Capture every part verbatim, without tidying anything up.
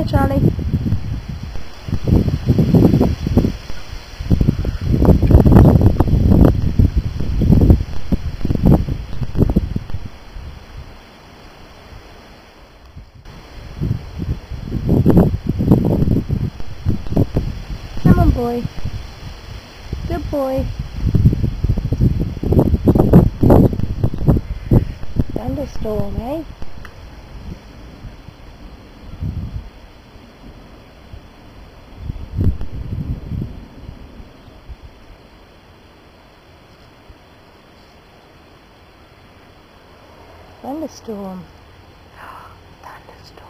Charlie. Come on, boy. Good boy. Thunderstorm, eh? Thunderstorm. Thunderstorm.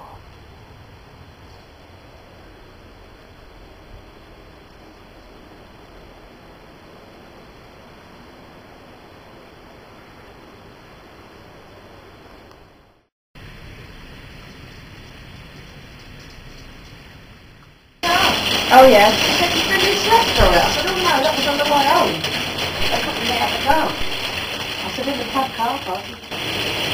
Oh yeah. She said you finished left for it. I said, oh no, that was on the way home. I couldn't get out the car. I said, in the pub car park.